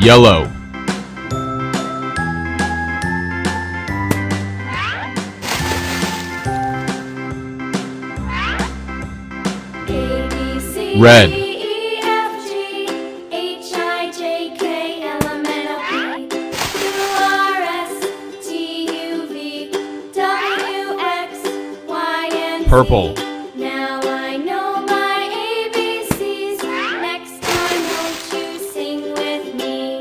Yellow. Red. Purple. Now I know my ABCs. Next time won't you sing with me?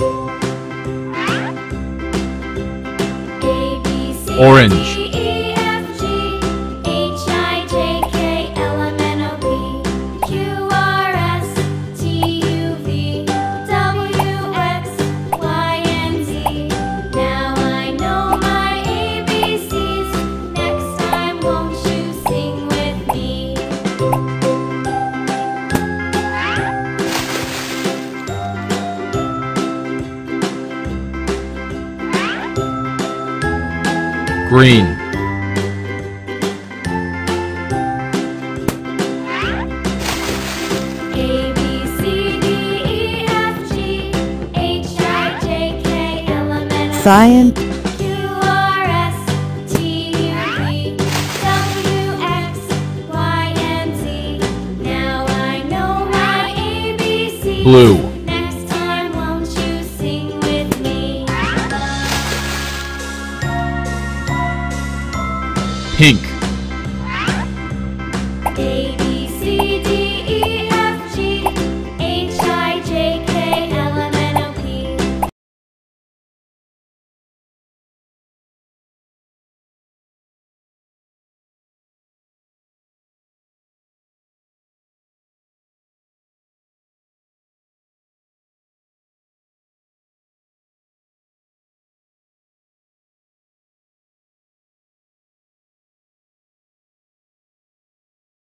A, B, C, Orange. D, E, F, G, H, I, J, K, L, M, N, O, P, Q, R, S, T, U, V, W, X, Y, and Z. Now I know my ABCs. Next time won't you sing with me? Green. A, B, C, D, E, F, G, H, I, J, K, L, M, N, O, P, Science. Q, R, S, T, U, V, W, X, Y, and Z. Now I know my ABCs. Blue. Next time won't you sing with me? Pink.